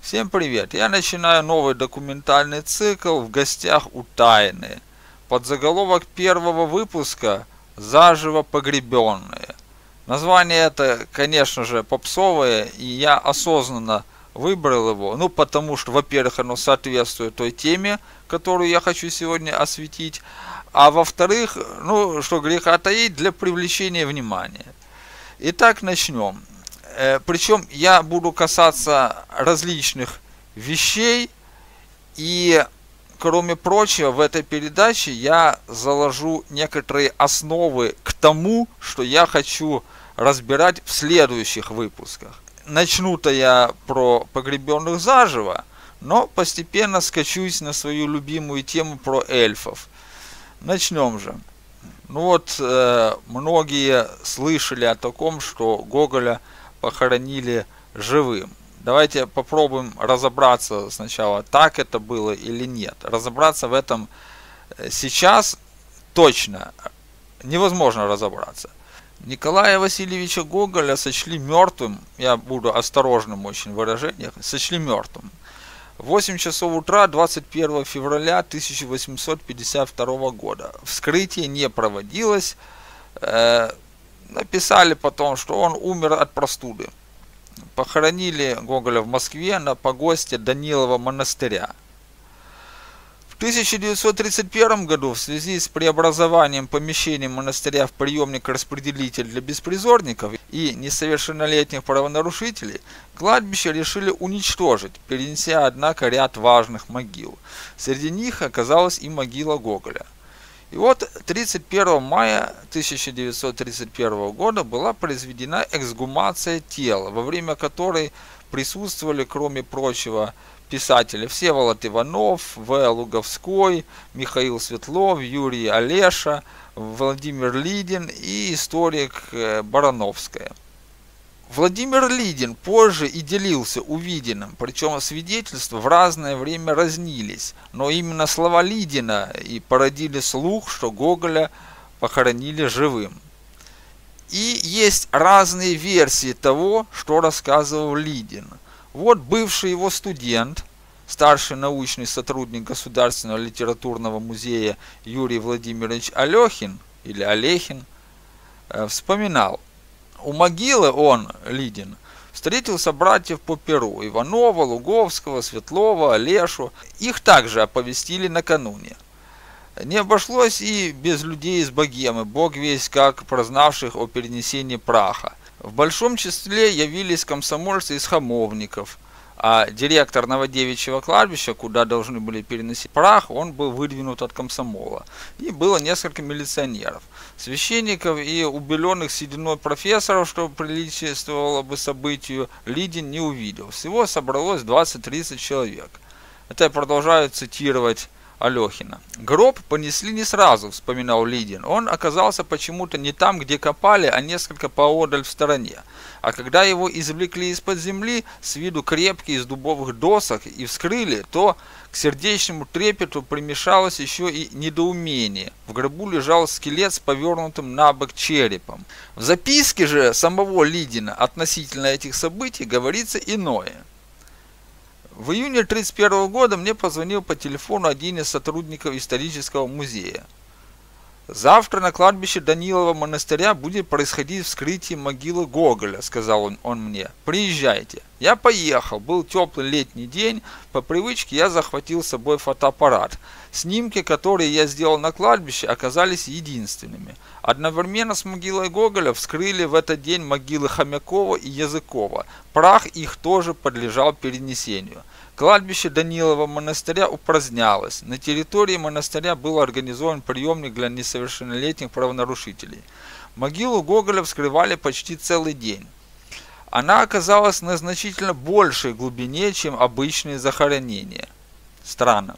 Всем привет! Я начинаю новый документальный цикл «В гостях у Тайны». Подзаголовок первого выпуска «Заживо погребенные». Название это, конечно же, попсовое, и я осознанно выбрал его, потому что, во-первых, оно соответствует той теме, которую я хочу сегодня осветить, а во-вторых, что греха таить, для привлечения внимания. Итак, начнем. Причем я буду касаться различных вещей, и, кроме прочего, в этой передаче я заложу некоторые основы к тому, что я хочу разбирать в следующих выпусках. Начну-то я про погребенных заживо, но постепенно скачусь на свою любимую тему про эльфов. Начнем же. Многие слышали о таком, что Гоголя похоронили живым. Давайте попробуем разобраться сначала, так это было или нет. Разобраться в этом сейчас точно невозможно разобраться. Николая Васильевича Гоголя сочли мертвым, я буду осторожным очень в выражениях, сочли мертвым. В 8 часов утра 21 февраля 1852 года. Вскрытие не проводилось. Написали потом, что он умер от простуды. Похоронили Гоголя в Москве на погосте Данилова монастыря. В 1931 году в связи с преобразованием помещений монастыря в приемник-распределитель для беспризорников и несовершеннолетних правонарушителей кладбище решили уничтожить, перенеся, однако, ряд важных могил. Среди них оказалась и могила Гоголя. И 31 мая 1931 года была произведена эксгумация тела, во время которой присутствовали, кроме прочего, писатели Всеволод Иванов, В. Луговской, Михаил Светлов, Юрий Олеша, Владимир Лидин и историк Барановская. Владимир Лидин позже и делился увиденным, причем свидетельства в разное время разнились, но именно слова Лидина и породили слух, что Гоголя похоронили живым. И есть разные версии того, что рассказывал Лидин. Бывший его студент, старший научный сотрудник Государственного литературного музея Юрий Владимирович Алехин, или Олехин, вспоминал. У могилы он, Лидин, встретил собратьев по перу Иванова, Луговского, Светлова, Олешу. Их также оповестили накануне. Не обошлось и без людей из Богемы, бог весть как прознавших о перенесении праха. В большом числе явились комсомольцы из Хамовников, а директор Новодевичьего кладбища, куда должны были переносить прах, он был выдвинут от комсомола. И было несколько милиционеров, священников и убеленных сединой профессоров, что приличествовало бы событию, Лидин не увидел. Всего собралось 20-30 человек. Это я продолжаю цитировать Алехина. «Гроб понесли не сразу», вспоминал Лидин. «Он оказался почему-то не там, где копали, а несколько поодаль в стороне. А когда его извлекли из-под земли, с виду крепкий, из дубовых досок, и вскрыли, то к сердечному трепету примешалось еще и недоумение. В гробу лежал скелет с повернутым на бок черепом». В записке же самого Лидина относительно этих событий говорится иное. В июне 1931 года мне позвонил по телефону один из сотрудников исторического музея. «Завтра на кладбище Данилова монастыря будет происходить вскрытие могилы Гоголя», сказал он мне. «Приезжайте». Я поехал. Был теплый летний день. По привычке я захватил с собой фотоаппарат. Снимки, которые я сделал на кладбище, оказались единственными. Одновременно с могилой Гоголя вскрыли в этот день могилы Хомякова и Языкова. Прах их тоже подлежал перенесению. Кладбище Данилова монастыря упразднялось. На территории монастыря был организован приемник для несовершеннолетних правонарушителей. Могилу Гоголя вскрывали почти целый день. Она оказалась на значительно большей глубине, чем обычные захоронения. Странно.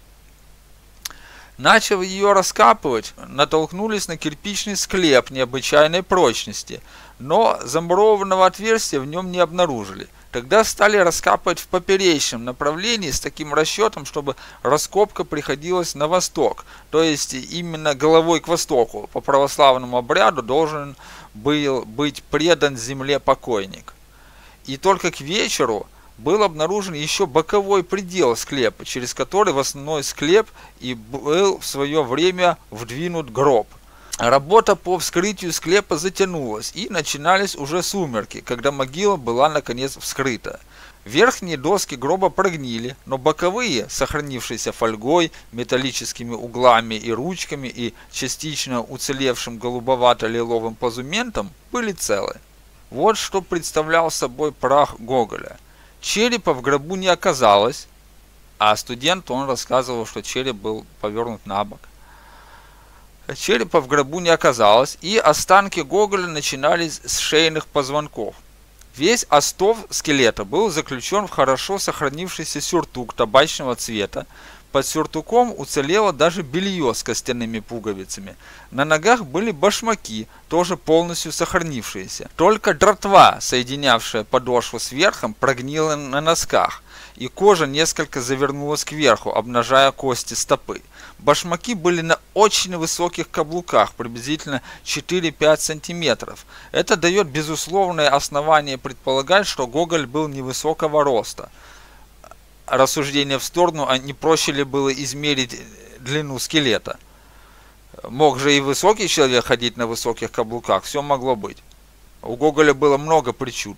Начав ее раскапывать, натолкнулись на кирпичный склеп необычайной прочности, но замурованного отверстия в нем не обнаружили. Тогда стали раскапывать в поперечном направлении с таким расчетом, чтобы раскопка приходилась на восток, то есть именно головой к востоку. По православному обряду должен был быть предан земле покойник. И только к вечеру был обнаружен еще боковой предел склепа, через который в основной склеп и был в свое время вдвинут гроб. Работа по вскрытию склепа затянулась, и начинались уже сумерки, когда могила была наконец вскрыта. Верхние доски гроба прогнили, но боковые, сохранившиеся фольгой, металлическими углами и ручками и частично уцелевшим голубовато-лиловым позументом, были целы. Вот что представлял собой прах Гоголя. Черепа в гробу не оказалось, а студент, он рассказывал, что череп был повернут на бок. Черепа в гробу не оказалось, и останки Гоголя начинались с шейных позвонков. Весь остов скелета был заключен в хорошо сохранившийся сюртук табачного цвета. Под сюртуком уцелело даже белье с костяными пуговицами. На ногах были башмаки, тоже полностью сохранившиеся. Только дратва, соединявшая подошву с верхом, прогнила на носках, и кожа несколько завернулась кверху, обнажая кости стопы. Башмаки были на очень высоких каблуках, приблизительно 4-5 сантиметров. Это дает безусловное основание предполагать, что Гоголь был невысокого роста. Рассуждение в сторону, а не проще ли было измерить длину скелета? Мог же и высокий человек ходить на высоких каблуках, все могло быть. У Гоголя было много причуд.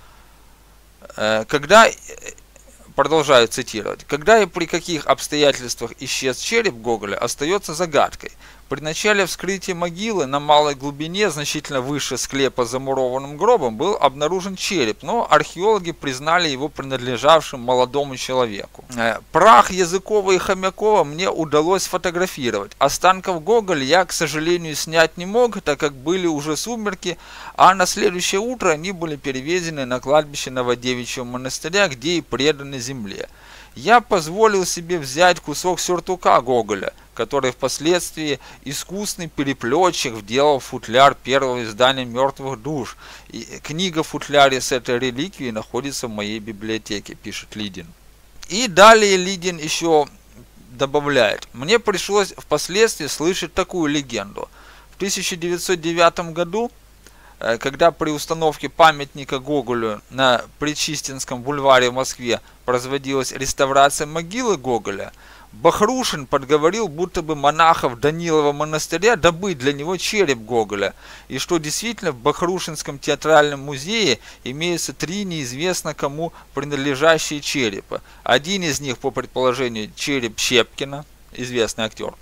Продолжаю цитировать. Когда и при каких обстоятельствах исчез череп Гоголя, остается загадкой. При начале вскрытия могилы на малой глубине, значительно выше склепа с замурованным гробом, был обнаружен череп, но археологи признали его принадлежавшим молодому человеку. Прах Языкова и Хомякова мне удалось сфотографировать. Останков Гоголя я, к сожалению, снять не мог, так как были уже сумерки, а на следующее утро они были перевезены на кладбище Новодевичьего монастыря, где и преданы земле. Я позволил себе взять кусок сюртука Гоголя, который впоследствии искусный переплетчик вделал в футляр первого издания «Мертвых душ». И книга в футляре с этой реликвией находится в моей библиотеке, пишет Лидин. И далее Лидин еще добавляет: мне пришлось впоследствии слышать такую легенду. В 1909 году, когда при установке памятника Гоголю на Пречистинском бульваре в Москве производилась реставрация могилы Гоголя, Бахрушин подговорил будто бы монахов Данилова монастыря добыть для него череп Гоголя, и что действительно в Бахрушинском театральном музее имеются 3 неизвестно кому принадлежащие черепа. Один из них, по предположению, череп Щепкина, известный актер,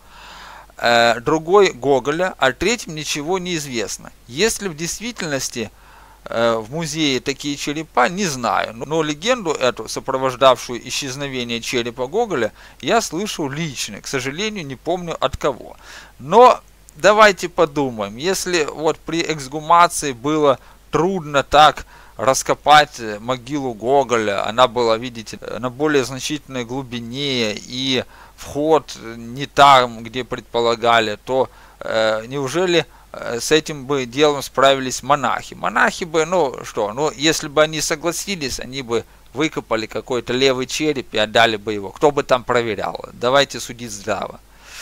другой Гоголя, а третьим ничего не известно. Если в действительности в музее такие черепа, не знаю, но легенду эту, сопровождавшую исчезновение черепа Гоголя, я слышал лично, к сожалению, не помню от кого. Но давайте подумаем, если вот при эксгумации было трудно так раскопать могилу Гоголя, она была, видите, на более значительной глубине, и вход не там, где предполагали, то неужели с этим бы делом справились монахи? Монахи бы, если бы они согласились, они бы выкопали какой-то левый череп и отдали бы его. Кто бы там проверял? Давайте судить здраво.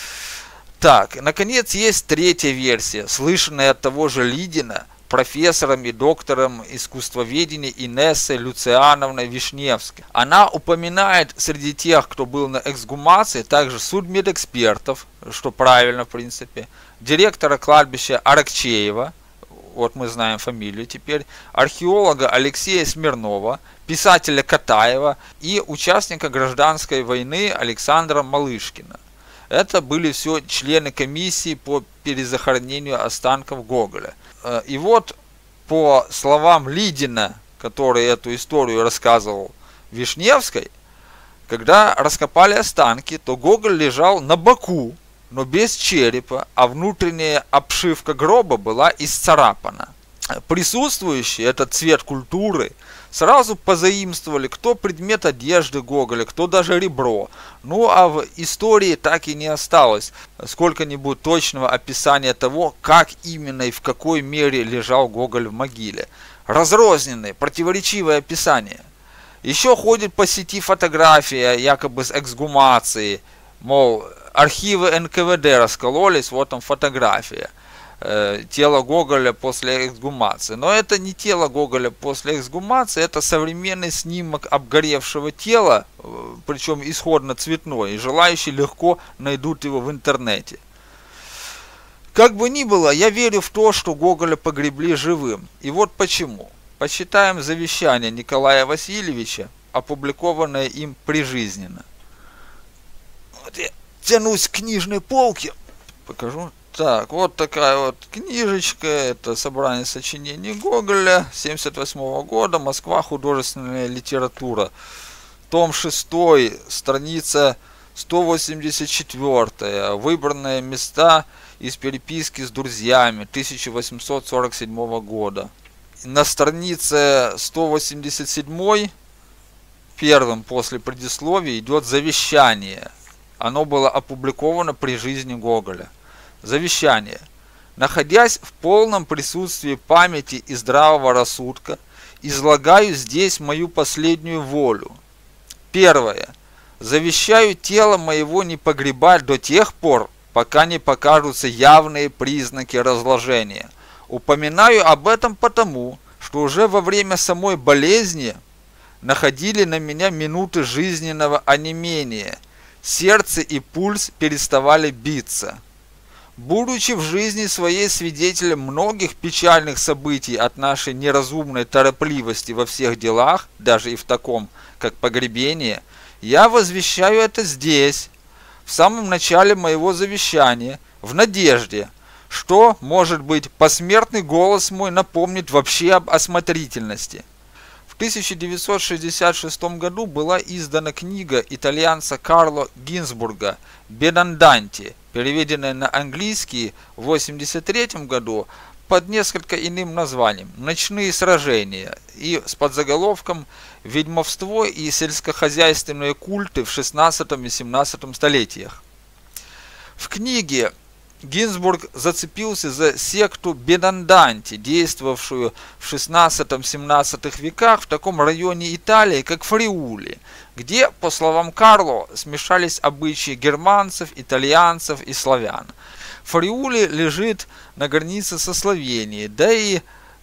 Так, наконец, есть третья версия, слышанная от того же Лидина, профессором и доктором искусствоведения Инессой Люциановной Вишневской. Она упоминает среди тех, кто был на эксгумации, также судмедэкспертов, что правильно в принципе, директора кладбища Аракчеева, вот мы знаем фамилию теперь, археолога Алексея Смирнова, писателя Катаева и участника гражданской войны Александра Малышкина. Это были все члены комиссии по перезахоронению останков Гоголя. И вот, по словам Лидина, который эту историю рассказывал Вишневской, когда раскопали останки, то Гоголь лежал на боку, но без черепа, а внутренняя обшивка гроба была исцарапана. Присутствующие, этот цвет культуры, сразу позаимствовали кто предмет одежды Гоголя, кто даже ребро. Ну а в истории так и не осталось сколько-нибудь точного описания того, как именно и в какой мере лежал Гоголь в могиле. Разрозненные, противоречивые описания. Еще ходит по сети фотография якобы с эксгумации, мол, архивы НКВД раскололись, вот там фотография. тело Гоголя после эксгумации. Но это не тело Гоголя после эксгумации, это современный снимок обгоревшего тела, причем исходно цветной, и желающие легко найдут его в интернете. Как бы ни было, я верю в то, что Гоголя погребли живым. И вот почему. Почитаем завещание Николая Васильевича, опубликованное им прижизненно. Вот я тянусь к книжной полке, покажу. Так, вот такая вот книжечка, это собрание сочинений Гоголя, 1978 года, Москва, художественная литература. Том 6, страница 184, выбранные места из переписки с друзьями, 1847 года. На странице 187, первым после предисловия, идет завещание. Оно было опубликовано при жизни Гоголя. Завещание. Находясь в полном присутствии памяти и здравого рассудка, излагаю здесь мою последнюю волю. Первое. Завещаю тело моего не погребать до тех пор, пока не покажутся явные признаки разложения. Упоминаю об этом потому, что уже во время самой болезни находили на меня минуты жизненного онемения. Сердце и пульс переставали биться. Будучи в жизни своей свидетелем многих печальных событий от нашей неразумной торопливости во всех делах, даже и в таком, как погребение, я возвещаю это здесь, в самом начале моего завещания, в надежде, что, может быть, посмертный голос мой напомнит вообще об осмотрительности. В 1966 году была издана книга итальянца Карло Гинзбурга «Бенанданти», переведенная на английский в 1983 году под несколько иным названием «Ночные сражения» и с подзаголовком «Ведьмовство и сельскохозяйственные культы в XVI и XVII столетиях». В книге Гинзбург зацепился за секту Бенанданти, действовавшую в XVI-XVII веках в таком районе Италии, как Фриули, где, по словам Карло, смешались обычаи германцев, итальянцев и славян. Фриули лежит на границе со Словенией, да и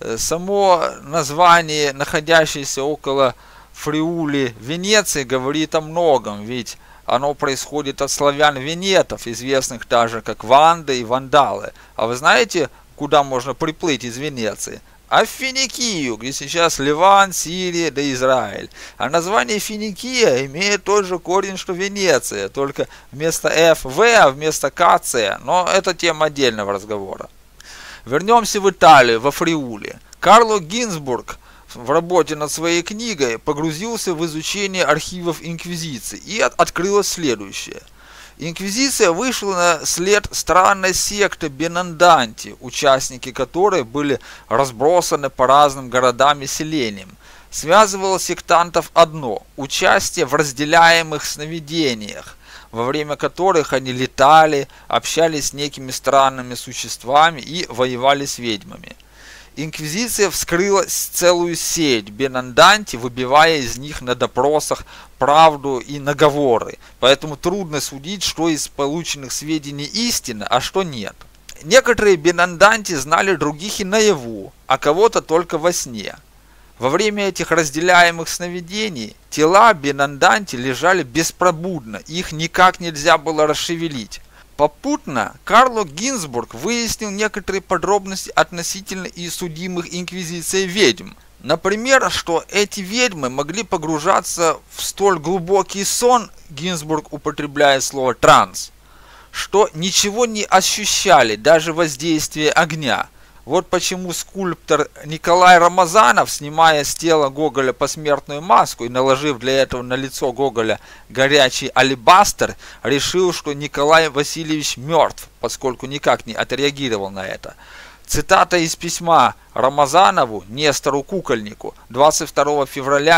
само название, находящееся около Фриули Венеции, говорит о многом, ведь оно происходит от славян-венетов, известных также как ванды и вандалы. А вы знаете, куда можно приплыть из Венеции? А в Финикию, где сейчас Ливан, Сирия да Израиль. А название Финикия имеет тот же корень, что Венеция, только вместо F – В, а вместо К – С. Но это тема отдельного разговора. Вернемся в Италию, во Фриули. Карло Гинзбург в работе над своей книгой погрузился в изучение архивов Инквизиции, и открылось следующее. Инквизиция вышла на след странной секты Бенанданти, участники которой были разбросаны по разным городам и селениям. Связывало сектантов одно – участие в разделяемых сновидениях, во время которых они летали, общались с некими странными существами и воевали с ведьмами. Инквизиция вскрыла целую сеть Бенанданти, выбивая из них на допросах правду и наговоры, поэтому трудно судить, что из полученных сведений истина, а что нет. Некоторые Бенанданти знали других и наяву, а кого-то только во сне. Во время этих разделяемых сновидений тела Бенанданти лежали беспробудно, их никак нельзя было расшевелить. Попутно Карло Гинзбург выяснил некоторые подробности относительно и судимых инквизицией ведьм. Например, что эти ведьмы могли погружаться в столь глубокий сон, Гинзбург употребляет слово «транс», что ничего не ощущали, даже воздействие огня. Вот почему скульптор Николай Рамазанов, снимая с тела Гоголя посмертную маску и наложив для этого на лицо Гоголя горячий алебастр, решил, что Николай Васильевич мертв, поскольку никак не отреагировал на это. Цитата из письма Рамазанову, Нестору Кукольнику, 22 февраля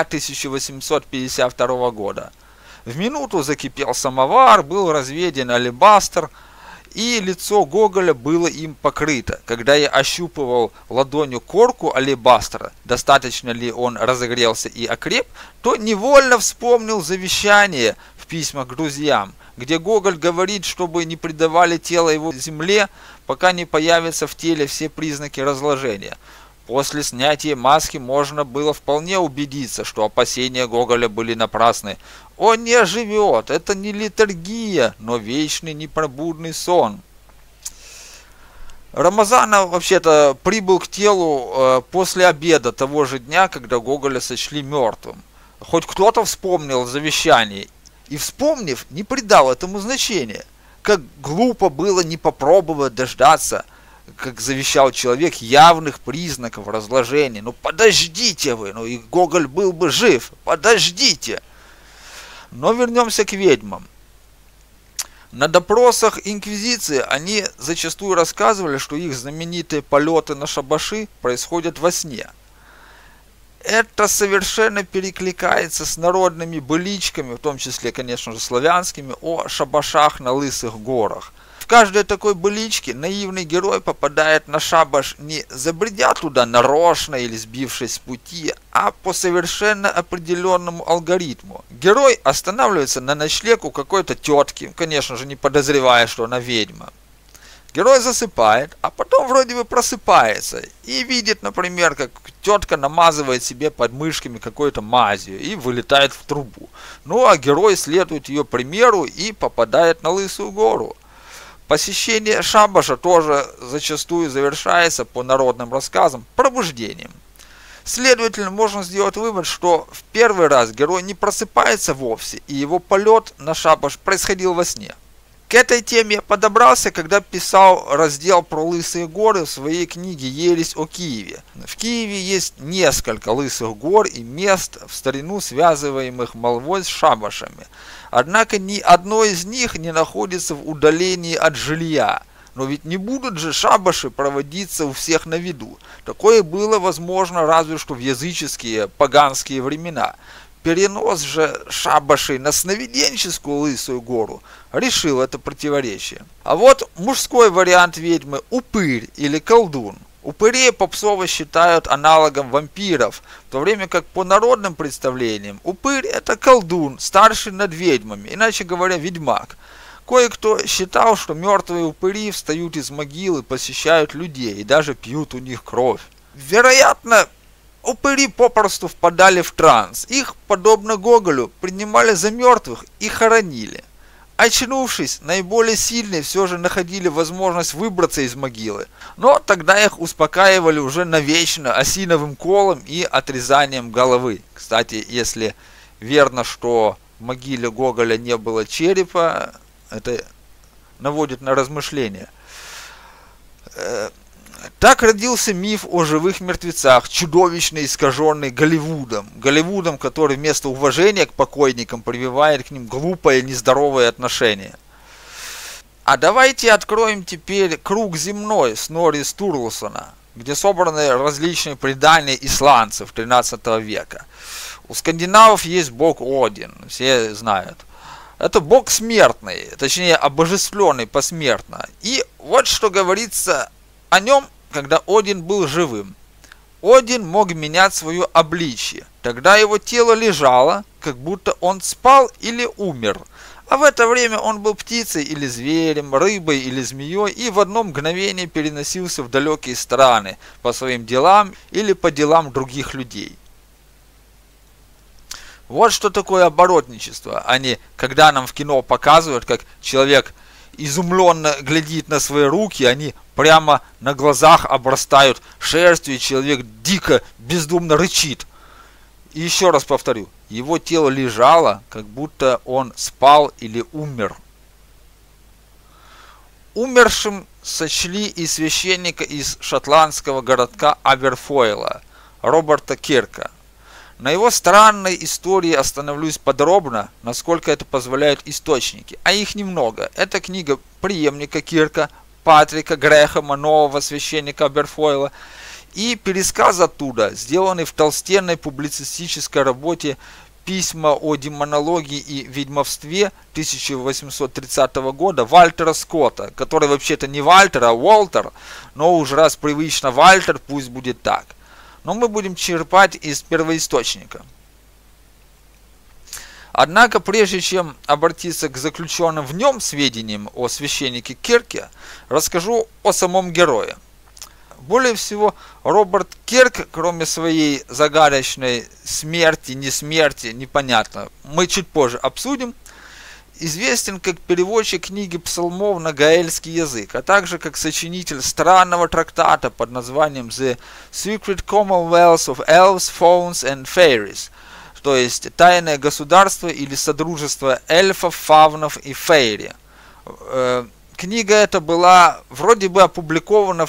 1852 года. В минуту закипел самовар, был разведен алебастр, и лицо Гоголя было им покрыто. Когда я ощупывал ладонью корку алебастра, достаточно ли он разогрелся и окреп, то невольно вспомнил завещание в письмах к друзьям. где Гоголь говорит, чтобы не предавали тело его земле, пока не появятся в теле все признаки разложения. После снятия маски можно было вполне убедиться, что опасения Гоголя были напрасны. Он не оживет, это не литургия, но вечный непробудный сон. Рамазанов вообще-то прибыл к телу после обеда того же дня, когда Гоголя сочли мертвым. Хоть кто-то вспомнил завещание и, вспомнив, не придал этому значения. Как глупо было не попробовать дождаться, как завещал человек, явных признаков разложения. Ну подождите вы, ну и Гоголь был бы жив, подождите. Но вернемся к ведьмам. На допросах инквизиции они зачастую рассказывали, что их знаменитые полеты на шабаши происходят во сне. Это совершенно перекликается с народными быличками, в том числе, конечно же, славянскими, о шабашах на Лысых горах. В каждой такой быличке наивный герой попадает на шабаш не забредя туда нарочно или сбившись с пути, а по совершенно определенному алгоритму. Герой останавливается на ночлег у какой-то тетки, конечно же, не подозревая, что она ведьма. Герой засыпает, а потом вроде бы просыпается и видит, например, как тетка намазывает себе под мышками какой-то мазью и вылетает в трубу. Ну а герой следует ее примеру и попадает на Лысую гору. Посещение шабаша тоже зачастую завершается, по народным рассказам, пробуждением. Следовательно, можно сделать вывод, что в первый раз герой не просыпается вовсе, и его полет на шабаш происходил во сне. К этой теме я подобрался, когда писал раздел про Лысые горы в своей книге «Ересь о Киеве». В Киеве есть несколько Лысых гор и мест, в старину связываемых молвой с шабашами. Однако ни одно из них не находится в удалении от жилья. Но ведь не будут же шабаши проводиться у всех на виду. Такое было возможно разве что в языческие, поганские времена. Перенос же шабашей на сновиденческую Лысую гору решил это противоречие. А вот мужской вариант ведьмы – упырь или колдун. Упырей попсово считают аналогом вампиров, в то время как по народным представлениям упырь – это колдун, старший над ведьмами, иначе говоря, ведьмак. Кое-кто считал, что мертвые упыри встают из могил и посещают людей, и даже пьют у них кровь. Вероятно, упыри попросту впадали в транс. Их, подобно Гоголю, принимали за мертвых и хоронили. Очнувшись, наиболее сильные все же находили возможность выбраться из могилы, но тогда их успокаивали уже навечно осиновым колом и отрезанием головы. Кстати, если верно, что в могиле Гоголя не было черепа, это наводит на размышления. Так родился миф о живых мертвецах, чудовищно искаженный Голливудом. Голливудом, который вместо уважения к покойникам прививает к ним глупое, нездоровое отношение. А давайте откроем теперь круг земной Снорри Стурлсона, где собраны различные предания исландцев 13 века. У скандинавов есть бог Один, все знают. Это бог смертный, точнее обожествленный посмертно. И вот что говорится о нем, когда Один был живым. Один мог менять свое обличье. Тогда его тело лежало, как будто он спал или умер. А в это время он был птицей или зверем, рыбой или змеей и в одно мгновение переносился в далекие страны по своим делам или по делам других людей. Вот что такое оборотничество, а не когда нам в кино показывают, как человек изумленно глядит на свои руки, они прямо на глазах обрастают шерстью, и человек дико, бездумно рычит. И еще раз повторю, его тело лежало, как будто он спал или умер. Умершим сочли и священника из шотландского городка Аберфойла, Роберта Кирка. На его странной истории остановлюсь подробно, насколько это позволяют источники, а их немного. Это книга преемника Кирка, Патрика Грэхэма, нового священника Аберфойла, и пересказ оттуда, сделанный в толстенной публицистической работе «Письма о демонологии и ведьмовстве» 1830 года Вальтера Скотта, который вообще-то не Вальтер, а Уолтер, но уж раз привычно Вальтер, пусть будет так. Но мы будем черпать из первоисточника. Однако, прежде чем обратиться к заключенным в нем сведениям о священнике Кирке, расскажу о самом герое. Более всего, Роберт Кирк, кроме своей загадочной смерти, не смерти, непонятно, мы чуть позже обсудим, известен как переводчик книги псалмов на гаэльский язык, а также как сочинитель странного трактата под названием The Secret Commonwealth of Elves, Fauns and Fairies, то есть «Тайное государство» или «Содружество эльфов, фавнов и фейри». Книга эта была вроде бы опубликована в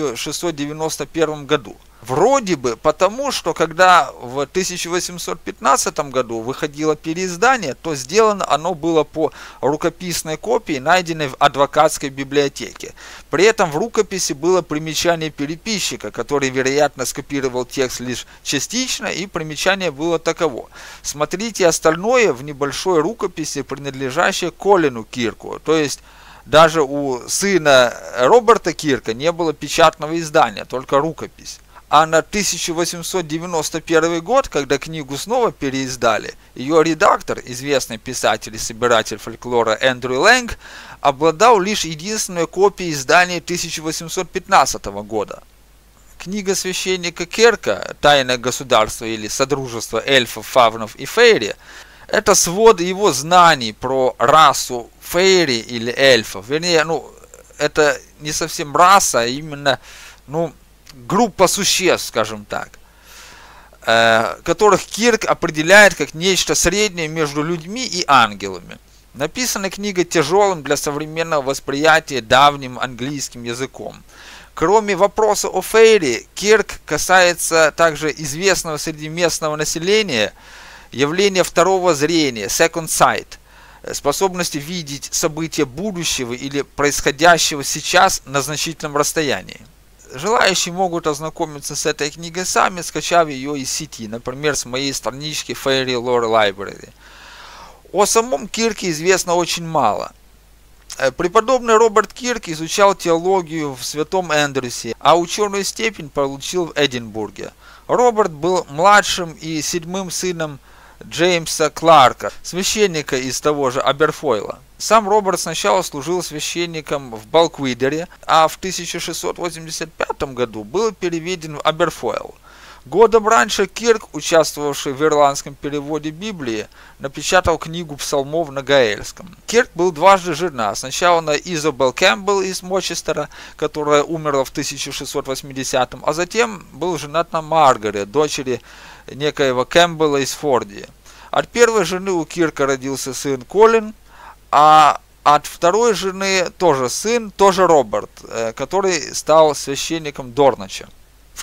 1691 году. Вроде бы потому, что когда в 1815 году выходило переиздание, то сделано оно было по рукописной копии, найденной в адвокатской библиотеке. При этом в рукописи было примечание переписчика, который, вероятно, скопировал текст лишь частично, и примечание было таково: смотрите остальное в небольшой рукописи, принадлежащей Колину Кирку, то есть даже у сына Роберта Кирка не было печатного издания, только рукопись. А на 1891 год, когда книгу снова переиздали, ее редактор, известный писатель и собиратель фольклора Эндрю Лэнг, обладал лишь единственной копией издания 1815 года. Книга священника Кирка «Тайное государство» или «Содружество эльфов, фавнов и фейри» — это свод его знаний про расу фейри или эльфов. Вернее, это не совсем раса, а именно, группа существ, скажем так, которых Кирк определяет как нечто среднее между людьми и ангелами. Написана книга тяжелым для современного восприятия давним английским языком. Кроме вопроса о фейри, Кирк касается также известного среди местного населения явления второго зрения, second sight, способности видеть события будущего или происходящего сейчас на значительном расстоянии. Желающие могут ознакомиться с этой книгой сами, скачав ее из сети, например, с моей странички Fairy Lore Library. О самом Кирке известно очень мало. Преподобный Роберт Кирк изучал теологию в Святом Эндрюсе, а ученую степень получил в Эдинбурге. Роберт был младшим и седьмым сыном Джеймса Кларка, священника из того же Аберфойла. Сам Роберт сначала служил священником в Балквидере, а в 1685 году был переведен в Аберфойл. Годом раньше Кирк, участвовавший в ирландском переводе Библии, напечатал книгу псалмов на гаэльском. Кирк был дважды женат. Сначала на Изабел Кэмпбелл из Мочестера, которая умерла в 1680-м, а затем был женат на Маргарет, дочери некоего Кэмпбелла из Фордии. От первой жены у Кирка родился сын Колин, а от второй жены тоже сын, тоже Роберт, который стал священником Дорнача. В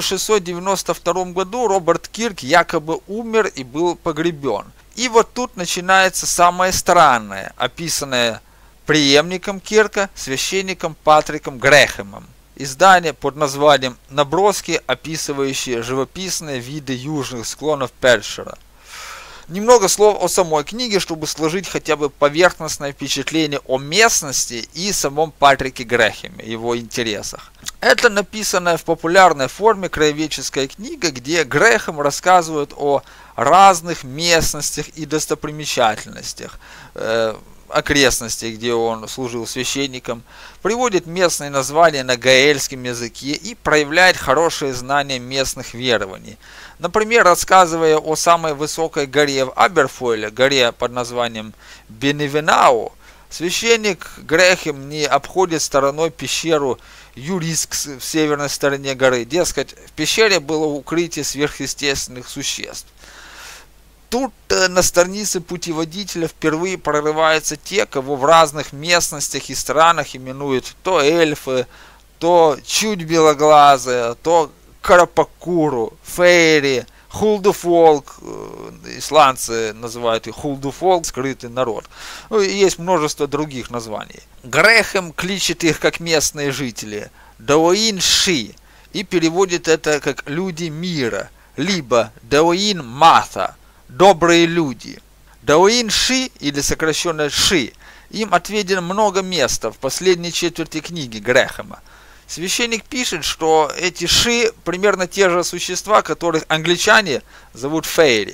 1692 году Роберт Кирк якобы умер и был погребен. И вот тут начинается самое странное, описанное преемником Кирка, священником Патриком Грэхэмом. Издание под названием «Наброски, описывающие живописные виды южных склонов Першера». Немного слов о самой книге, чтобы сложить хотя бы поверхностное впечатление о местности и самом Патрике Грэхэме, его интересах. Это написанная в популярной форме краеведческая книга, где Грэхэм рассказывает о разных местностях и достопримечательностях, окрестностей, где он служил священником, приводит местные названия на гаэльском языке и проявляет хорошее знание местных верований. Например, рассказывая о самой высокой горе в Аберфойле, горе под названием Беневенау, священник Грэхэм не обходит стороной пещеру Юриск в северной стороне горы. Дескать, в пещере было укрытие сверхъестественных существ. Тут на странице путеводителя впервые прорываются те, кого в разных местностях и странах именуют то эльфы, то чуть белоглазые, то карапакуру, фейри, хулдуфолк, исландцы называют их хулдуфолк, скрытый народ. И есть множество других названий. Грэхэм кличет их как местные жители Даоин-Ши и переводит это как люди мира, либо Даоин-Матha, добрые люди. Даоин-Ши, или сокращенно Ши, им отведено много места в последней четверти книги Грэхэма. Священник пишет, что эти Ши примерно те же существа, которых англичане зовут фейри.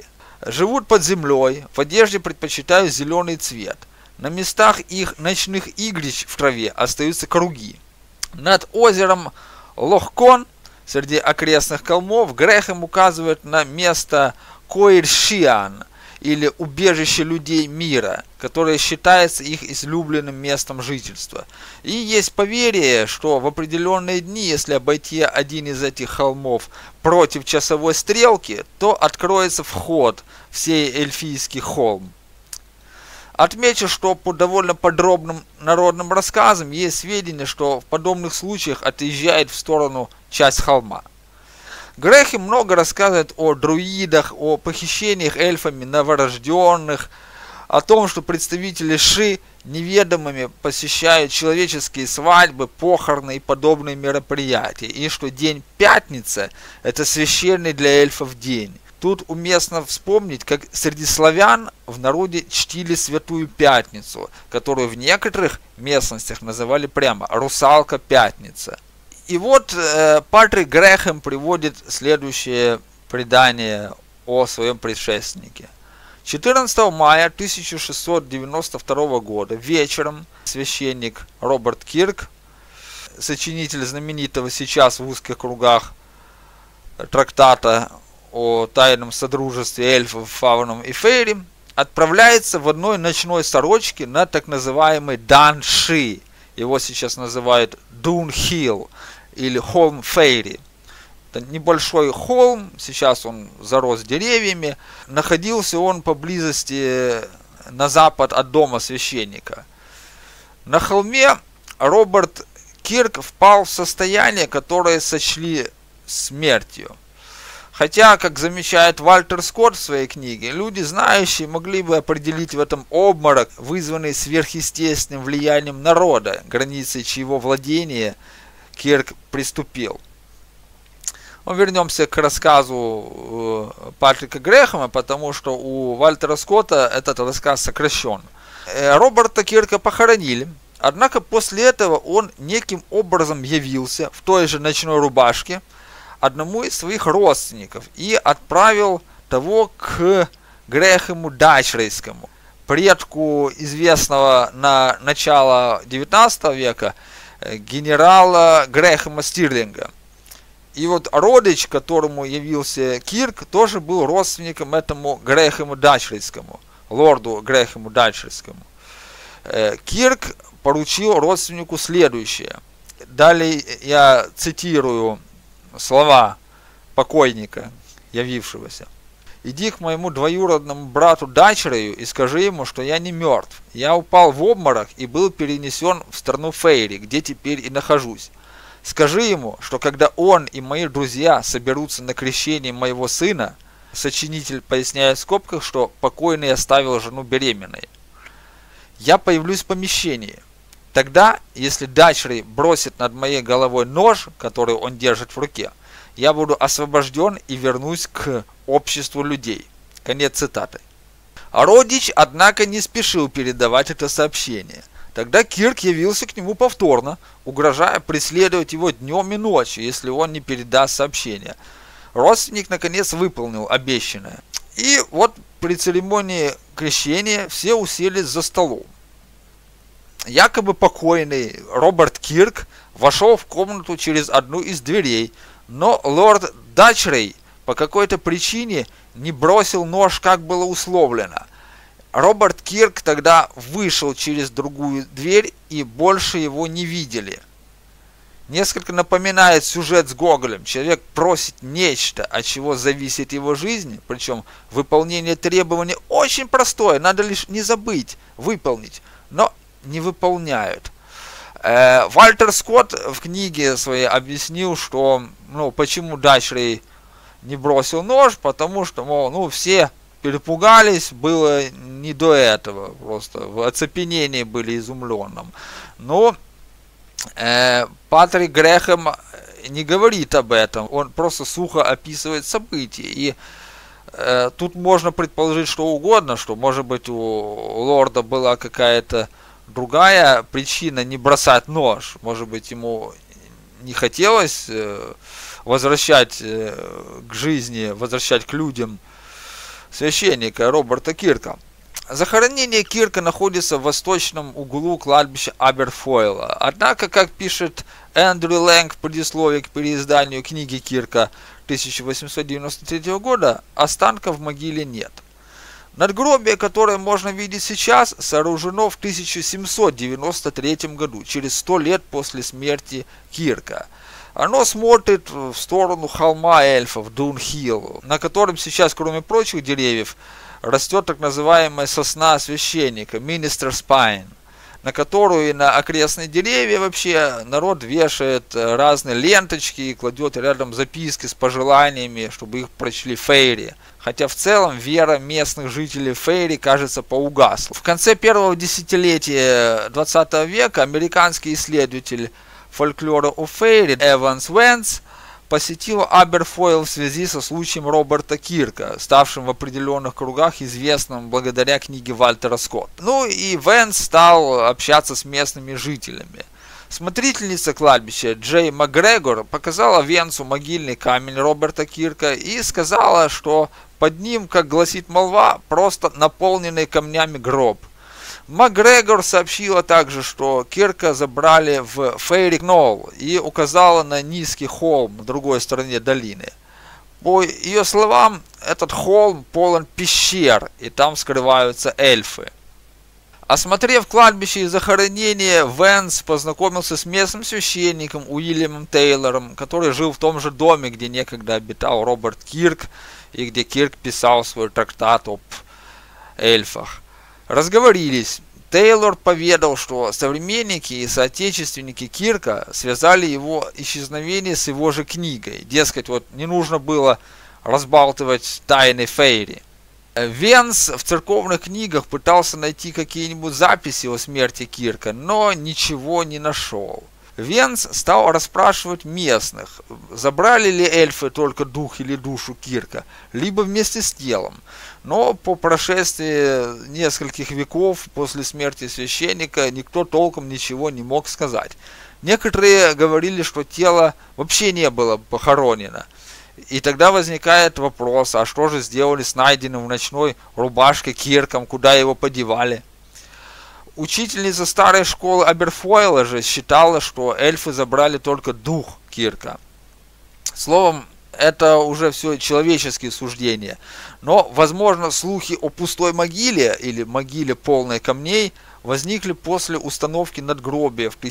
Живут под землей, в одежде предпочитают зеленый цвет. На местах их ночных игрищ в траве остаются круги. Над озером Лохкон, среди окрестных холмов, Грэхэм указывает на место Коиршиан, или убежище людей мира, которое считается их излюбленным местом жительства. И есть поверье, что в определенные дни, если обойти один из этих холмов против часовой стрелки, то откроется вход в сей эльфийский холм. Отмечу, что по довольно подробным народным рассказам есть сведения, что в подобных случаях отъезжает в сторону часть холма. Грэхэм много рассказывает о друидах, о похищениях эльфами новорожденных, о том, что представители Ши неведомыми посещают человеческие свадьбы, похороны и подобные мероприятия, и что день пятница – это священный для эльфов день. Тут уместно вспомнить, как среди славян в народе чтили Святую Пятницу, которую в некоторых местностях называли прямо «Русалка Пятница». И вот Патрик Грэхэм приводит следующее предание о своем предшественнике. 14 мая 1692 года вечером священник Роберт Кирк, сочинитель знаменитого сейчас в узких кругах трактата о тайном содружестве эльфов, фауном и фейри, отправляется в одной ночной сорочке на так называемый Дан-Ши. Его сейчас называют Дун-Хилл или холм Фейри. Это небольшой холм, сейчас он зарос деревьями. Находился он поблизости на запад от дома священника. На холме Роберт Кирк впал в состояние, которое сочли смертью. Хотя, как замечает Вальтер Скотт в своей книге, люди, знающие, могли бы определить в этом обморок, вызванный сверхъестественным влиянием народа, границей чьего владения Кирк приступил. Но вернемся к рассказу Патрика Грэхэма, потому что у Вальтера Скотта этот рассказ сокращен. Роберта Кирка похоронили, однако после этого он неким образом явился в той же ночной рубашке одному из своих родственников и отправил того к Грэхэму Дачрейскому, предку известного на начало 19 века генерала Грэхэма Стирлинга. И вот родич, которому явился Кирк, тоже был родственником этому Грэхэму Дачрейскому, лорду Грэхэму Дачрейскому. Кирк поручил родственнику следующее. Далее я цитирую слова покойника, явившегося. «Иди к моему двоюродному брату Дачрею и скажи ему, что я не мертв. Я упал в обморок и был перенесен в страну Фейри, где теперь и нахожусь. Скажи ему, что когда он и мои друзья соберутся на крещение моего сына», сочинитель поясняет в скобках, что покойный оставил жену беременной, «я появлюсь в помещении. Тогда, если Дачрей бросит над моей головой нож, который он держит в руке, я буду освобожден и вернусь к обществу людей». Конец цитаты. Родич, однако, не спешил передавать это сообщение. Тогда Кирк явился к нему повторно, угрожая преследовать его днем и ночью, если он не передаст сообщение. Родственник, наконец, выполнил обещанное. И вот при церемонии крещения все уселись за столом. Якобы покойный Роберт Кирк вошел в комнату через одну из дверей, но лорд Дачрей по какой-то причине не бросил нож, как было условлено. Роберт Кирк тогда вышел через другую дверь, и больше его не видели. Несколько напоминает сюжет с Гоголем. Человек просит нечто, от чего зависит его жизнь, причем выполнение требований очень простое, надо лишь не забыть выполнить, но не выполняют. Вальтер Скотт в книге своей объяснил, что почему Дачрей не бросил нож, потому что, мол, все перепугались, было не до этого, просто в оцепенении были изумленным. Но Патрик Грэхэм не говорит об этом, он просто сухо описывает события. И тут можно предположить что угодно, что, может быть, у лорда была какая-то другая причина не бросать нож. Может быть, ему не хотелось возвращать к жизни, возвращать к людям священника Роберта Кирка. Захоронение Кирка находится в восточном углу кладбища Аберфойла. Однако, как пишет Эндрю Лэнг в предисловии к переизданию книги Кирка 1893 года, останков в могиле нет. Надгробие, которое можно видеть сейчас, сооружено в 1793 году, через 100 лет после смерти Кирка. Оно смотрит в сторону холма эльфов, Дунхилл, на котором сейчас, кроме прочих деревьев, растет так называемая сосна священника, Minister's Pine, на которую и на окрестные деревья вообще народ вешает разные ленточки и кладет рядом записки с пожеланиями, чтобы их прочли фейри. Хотя в целом вера местных жителей фейри, кажется, поугасла. В конце первого десятилетия 20 века американский исследователь фольклора о фейри Эванс Венс посетил Аберфойл в связи со случаем Роберта Кирка, ставшим в определенных кругах известным благодаря книге Вальтера Скотта. Ну и Венс стал общаться с местными жителями. Смотрительница кладбища Джей Макгрегор показала Венсу могильный камень Роберта Кирка и сказала, что под ним, как гласит молва, просто наполненный камнями гроб. Макгрегор сообщила также, что Кирка забрали в Фейри Кнолл и указала на низкий холм на другой стороне долины. По ее словам, этот холм полон пещер, и там скрываются эльфы. Осмотрев кладбище и захоронение, Венс познакомился с местным священником Уильямом Тейлором, который жил в том же доме, где некогда обитал Роберт Кирк, и где Кирк писал свой трактат об эльфах. Разговорились. Тейлор поведал, что современники и соотечественники Кирка связали его исчезновение с его же книгой. Дескать, вот не нужно было разбалтывать тайны фейри. Венс в церковных книгах пытался найти какие-нибудь записи о смерти Кирка, но ничего не нашел. Венс стал расспрашивать местных, забрали ли эльфы только дух или душу Кирка, либо вместе с телом. Но по прошествии нескольких веков после смерти священника никто толком ничего не мог сказать. Некоторые говорили, что тело вообще не было похоронено. И тогда возникает вопрос, а что же сделали с найденным в ночной рубашке Кирком, куда его подевали? Учительница старой школы Аберфойла же считала, что эльфы забрали только дух Кирка. Словом, это уже все человеческие суждения. Но, возможно, слухи о пустой могиле или могиле полной камней возникли после установки надгробия в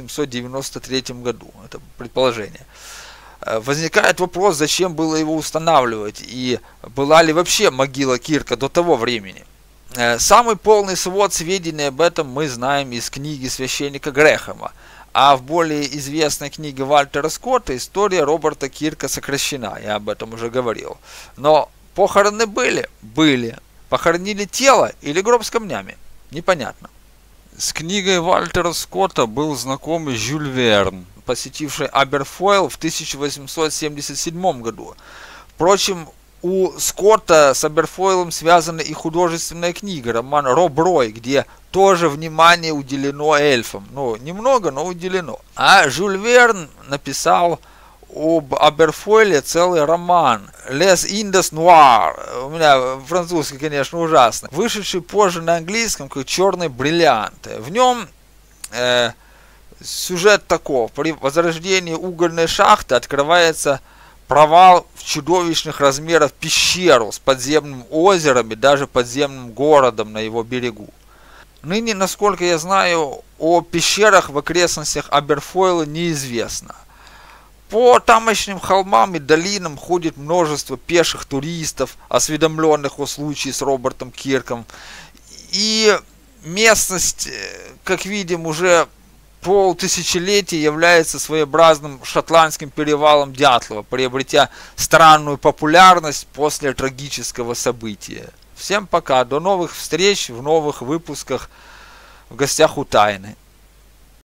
1793 году. Это предположение. Возникает вопрос, зачем было его устанавливать и была ли вообще могила Кирка до того времени. Самый полный свод сведений об этом мы знаем из книги священника Грэхэма, а в более известной книге Вальтера Скотта история Роберта Кирка сокращена, я об этом уже говорил. Но похороны были? Были. Похоронили тело или гроб с камнями? Непонятно. С книгой Вальтера Скотта был знакомый Жюль Верн, посетивший Аберфойл в 1877 году. Впрочем, у Скотта с Аберфойлом связана и художественная книга, роман Роб Рой, где тоже внимание уделено эльфам. Ну, немного, но уделено. А Жюль Верн написал об Аберфойле целый роман «Les Indes Noirs». У меня французский, конечно, ужасно. Вышедший позже на английском как «Черный бриллиант». В нем сюжет таков. При возрождении угольной шахты открывается провал в чудовищных размерах пещеру с подземным озером и даже подземным городом на его берегу. Ныне, насколько я знаю, о пещерах в окрестностях Аберфойла неизвестно. По тамошним холмам и долинам ходит множество пеших туристов, осведомленных о случае с Робертом Кирком. И местность, как видим, уже полтысячелетия является своеобразным шотландским перевалом Дятлова, приобретя странную популярность после трагического события. Всем пока, до новых встреч в новых выпусках в гостях у Тайны.